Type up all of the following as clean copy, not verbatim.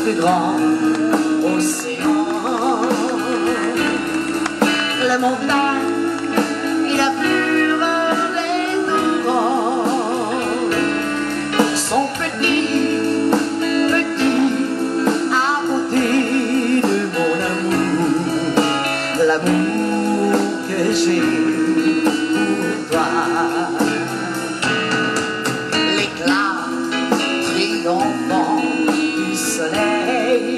plus grand océan. Les montagnes et la fureur des torrents sont petits, petits à côté de mon amour, l'amour que j'ai pour toi. L'éclat triomphant du soleil,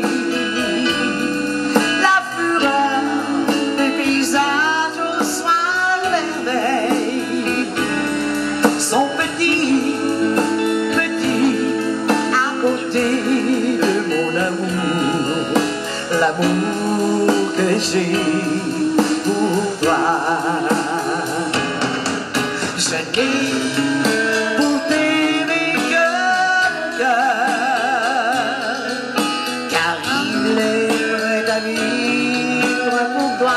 la fureur des paysages au soir de merveille sont petits, petits à côté de mon amour, l'amour que j'ai pour toi. Je n'ai pour t'aimer que mon cœur, car il est prêt à vivre pour toi.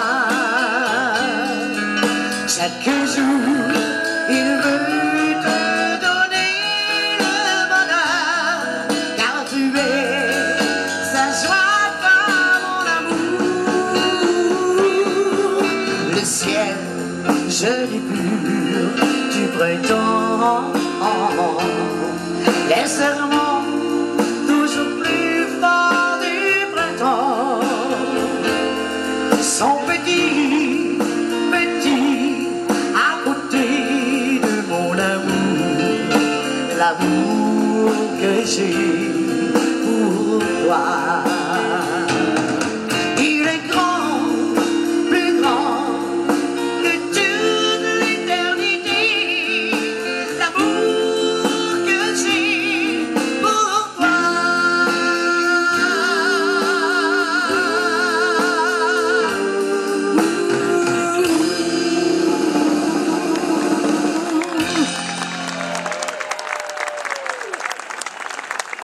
Chaque jour, il veut te donner le bonheur, car tu es sa joie, toi, mon amour. Le ciel joli pur du printemps, les serments toujours plus forts du printemps sont petits, petits à côté de mon amour, l'amour que j'ai pour toi.